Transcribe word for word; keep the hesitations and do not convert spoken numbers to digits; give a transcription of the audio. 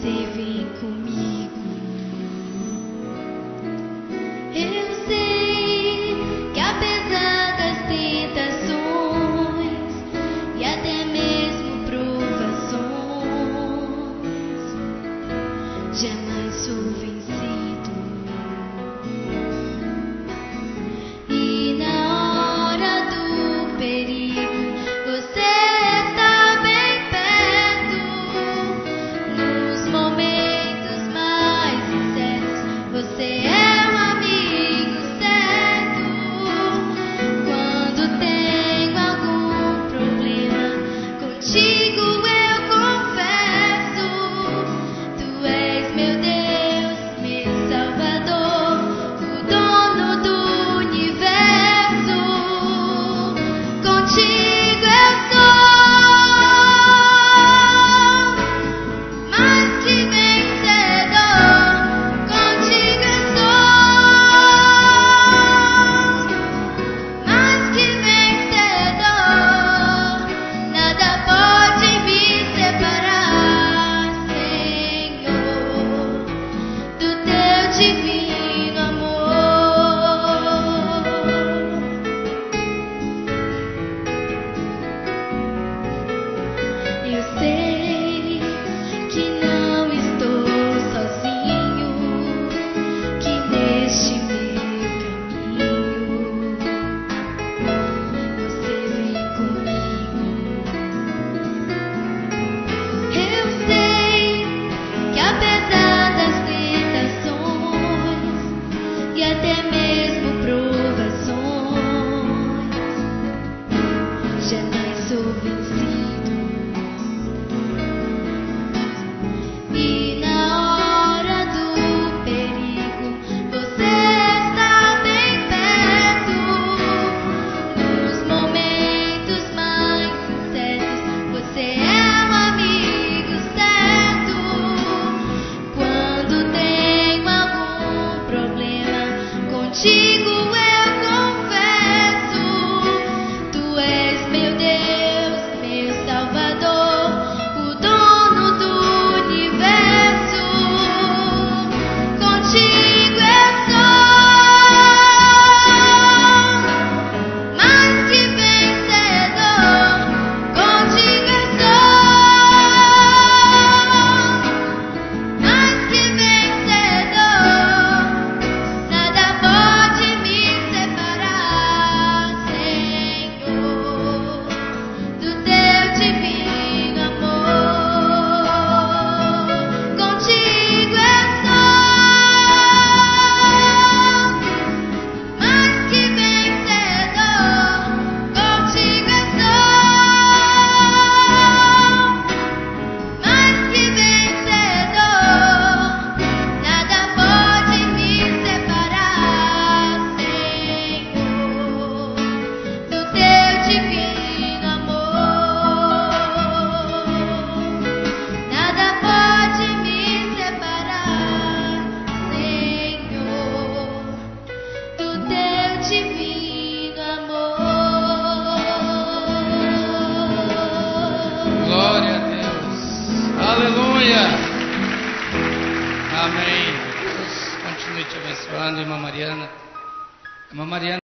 você vem comigo. Eu sei que apesar das tentações e até mesmo provações, jamais sou vencido. E na hora do perigo, você está bem perto. Nos momentos mais incertos, você é um amigo certo. Quando tenho algum problema, contigo eu confesso. Tu és meu Deus, meu Salvador, o dono do universo. Contigo eu sou mais que vencedor. Contigo eu sou mais que vencedor. Nada pode me separar, Senhor, do teu divino amor. Eu sei que não estou sozinho, que neste meu caminho você vem comigo. Eu sei que apesar das tentações e até mesmo provações, jamais sou vencido. E na hora do perigo, você está bem perto. Nos momentos mais incertos, você é um amigo certo. Quando tenho algum problema, contigo eu confesso. Tu és meu Deus, meu Salvador, o dono do universo. Contigo eu sou mais que vencedor. Contigo eu sou mais que vencedor. Nada pode me separar, Senhor, do teu divino amor. Contigo eu sou mais que vencedor. Contigo eu sou mais que vencedor. Nada pode me separar, Senhor, do teu divino amor. Nada pode me separar, Senhor, do teu divino amor. Glória a Deus. Aleluia. Amém. Deus continue te abençoando, irmã Mariana. Irmã Mariana.